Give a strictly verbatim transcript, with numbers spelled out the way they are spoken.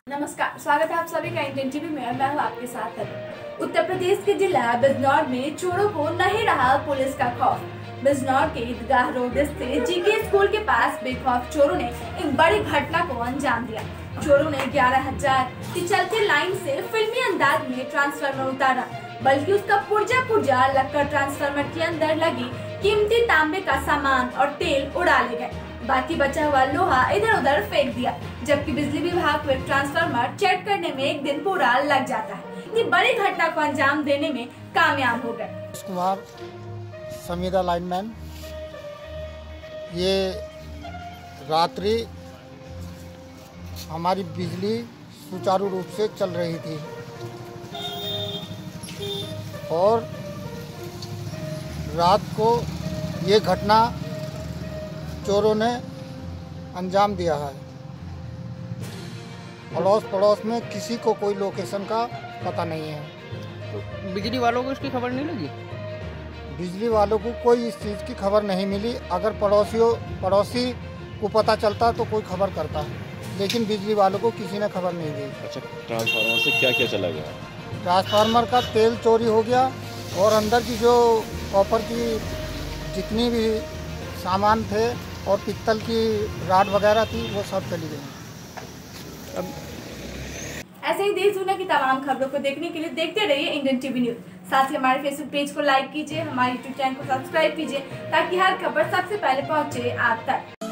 नमस्कार, स्वागत है आप सभी का इंडियन टीवी में। मैं हूं आपके साथ है। उत्तर प्रदेश के जिला बिजनौर में चोरों को नहीं रहा पुलिस का खौफ। बिजनौर के ईदगाह रोड स्थित जीके स्कूल के पास बेखौफ चोरों ने एक बड़ी घटना को अंजाम दिया। चोरों ने ग्यारह हजार की चलती लाइन से फिल्मी अंदाज में ट्रांसफार्मर उतारा, बल्कि उसका पुर्जा पुर्जा लगकर ट्रांसफार्मर के अंदर लगी कीमती तांबे का सामान और तेल उड़ा ले गए। बाकी बचा हुआ लोहा इधर उधर फेंक दिया, जबकि बिजली विभाग को एक ट्रांसफार्मर चेक करने में एक दिन पूरा लग जाता है। इतनी बड़ी घटना को अंजाम देने में कामयाब हो गए। कुमार समीदा लाइनमैन, ये रात्रि हमारी बिजली सुचारू रूप से चल रही थी और रात को ये घटना चोरों ने अंजाम दिया है। अड़ोस पड़ोस में किसी को कोई लोकेशन का पता नहीं है। तो बिजली वालों को इसकी खबर नहीं लगी? बिजली वालों को कोई इस चीज़ की खबर नहीं मिली। अगर पड़ोसियों पड़ोसी को पता चलता तो कोई खबर करता है, लेकिन बिजली वालों को किसी ने खबर नहीं दी। अच्छा, ट्रांसफार्मर से क्या क्या चला गया? ट्रांसफार्मर का तेल चोरी हो गया और अंदर की जो कॉपर की जितनी भी सामान थे और पित्तल की राड वगैरह थी वो सब चली गई। अब ऐसे ही देश दुनिया की तमाम खबरों को देखने के लिए देखते रहिए इंडियन टीवी न्यूज। साथ ही हमारे फेसबुक पेज को लाइक कीजिए, हमारे यूट्यूब चैनल को सब्सक्राइब कीजिए, ताकि हर खबर सबसे पहले पहुंचे आप तक।